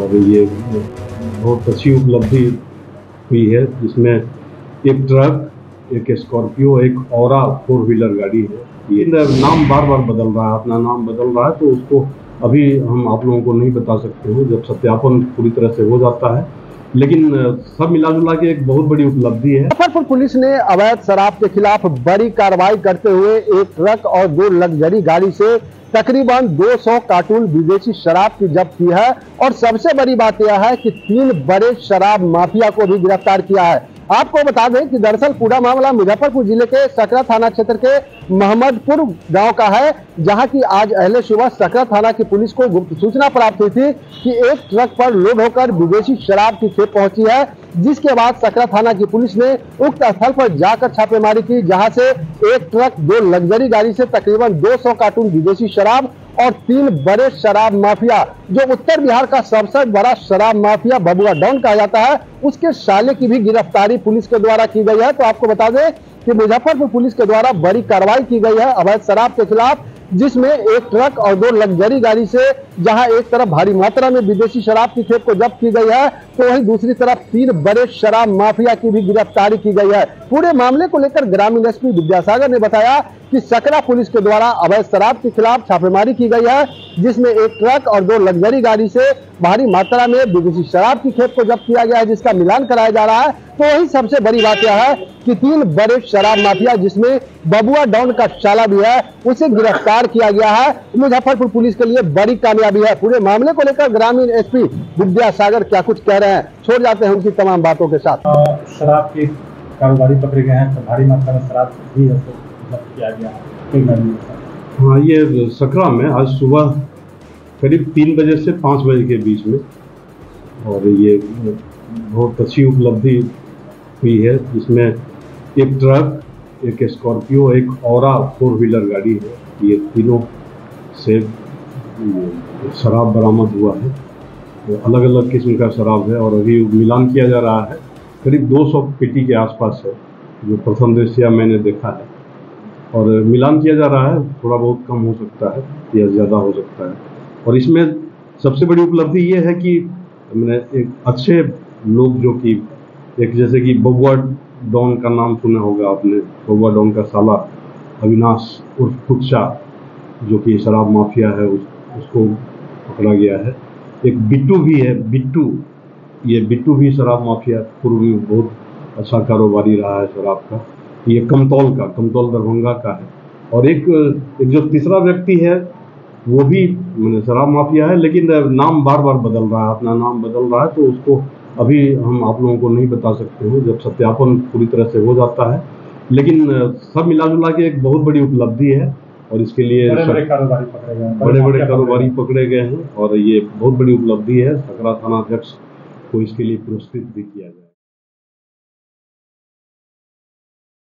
और ये बहुत अच्छी उपलब्धि हुई है, जिसमें एक ट्रक, एक स्कॉर्पियो, एक औरा 4 व्हीलर गाड़ी है। ये नाम बार बार बदल रहा है, अपना नाम बदल रहा है, तो उसको अभी हम आप लोगों को नहीं बता सकते हैं जब सत्यापन पूरी तरह से हो जाता है। लेकिन सब मिला जुला के एक बहुत बड़ी उपलब्धि है। मुजफ्फरपुर पुलिस ने अवैध शराब के खिलाफ बड़ी कार्रवाई करते हुए एक ट्रक और 2 लग्जरी गाड़ी से तकरीबन 200 कार्टून विदेशी शराब की जब्त की है। और सबसे बड़ी बात यह है कि 3 बड़े शराब माफिया को भी गिरफ्तार किया है। आपको बता दें कि दरअसल पूरा मामला मुजफ्फरपुर जिले के सकरा थाना क्षेत्र के मोहम्मदपुर गांव का है, जहां की आज अहले सुबह सकरा थाना की पुलिस को गुप्त सूचना प्राप्त हुई थी कि एक ट्रक पर लोड होकर विदेशी शराब की खेप पहुंची है। जिसके बाद सकरा थाना की पुलिस ने उक्त स्थल पर जाकर छापेमारी की, जहां से एक ट्रक, 2 लग्जरी गाड़ी से तकरीबन 200 कार्टून विदेशी शराब और 3 बड़े शराब माफिया, जो उत्तर बिहार का सबसे बड़ा शराब माफिया बबुआ डॉन कहा जाता है, उसके साले की भी गिरफ्तारी पुलिस के द्वारा की गई है। तो आपको बता दें कि मुजफ्फरपुर पुलिस के द्वारा बड़ी कार्रवाई की गई है अवैध शराब के खिलाफ, जिसमें एक ट्रक और 2 लग्जरी गाड़ी से जहां एक तरफ भारी मात्रा में विदेशी शराब की खेप को जब्त की गई है, तो वहीं दूसरी तरफ 3 बड़े शराब माफिया की भी गिरफ्तारी की गई है। पूरे मामले को लेकर ग्रामीण एसपी विद्यासागर ने बताया कि सकरा पुलिस के द्वारा अवैध शराब के खिलाफ छापेमारी की गई है, जिसमें एक ट्रक और 2 लग्जरी गाड़ी से भारी मात्रा में विदेशी शराब की खेप को जब्त किया गया है, जिसका मिलान कराया जा रहा है। तो वही सबसे बड़ी बात यह है कि 3 बड़े शराब माफिया, जिसमें बबुआ डॉन का चाला भी है, उसे गिरफ्तार किया गया है। मुजफ्फरपुर पुलिस के लिए बड़ी कामयाबी है। पूरे मामले को लेकर ग्रामीण एसपी विद्यासागर क्या कुछ कह रहे हैं, छोड़ जाते हैं उनकी तमाम बातों के साथ। शराब के कारोबारी पकड़े गए हैं, तो भारी मात्रा में शराब भी जब्त किया गया है। हाँ, ये सकरा में आज सुबह करीब 3 बजे से 5 बजे के बीच में, और ये बहुत अच्छी उपलब्धि हुई है, जिसमें एक ट्रक, एक स्कॉर्पियो, एक औरा 4 व्हीलर गाड़ी है। ये तीनों से शराब बरामद हुआ है। तो अलग अलग किस्म का शराब है और अभी मिलान किया जा रहा है। करीब 200 पेटी के आसपास है, जो प्रथम दृष्टया मैंने देखा है, और मिलान किया जा रहा है। थोड़ा बहुत कम हो सकता है या ज़्यादा हो सकता है। और इसमें सबसे बड़ी उपलब्धि ये है कि मैंने एक अच्छे लोग, जो कि एक जैसे कि बबुआ डॉन का नाम सुना होगा आपने, बबुआ डॉन का साला अविनाश उर्फ कुच्चा, जो कि शराब माफिया है, उसको पकड़ा गया है। एक बिट्टू भी है, ये बिट्टू भी शराब माफिया, पूर्व में बहुत अच्छा कारोबारी रहा है शराब का। ये कमतौल दरभंगा का है। और एक जो तीसरा व्यक्ति है, वो भी शराब माफिया है, लेकिन नाम बार बार बदल रहा है, अपना नाम बदल रहा है, तो उसको अभी हम आप लोगों को नहीं बता सकते हैं जब सत्यापन पूरी तरह से हो जाता है। लेकिन सब मिला जुला के एक बहुत बड़ी उपलब्धि है, और इसके लिए बड़े बड़े कारोबारी पकड़े गए हैं, और ये बहुत बड़ी उपलब्धि है। सकरा थाना अध्यक्ष को इसके लिए पुरस्कृत भी किया जाए।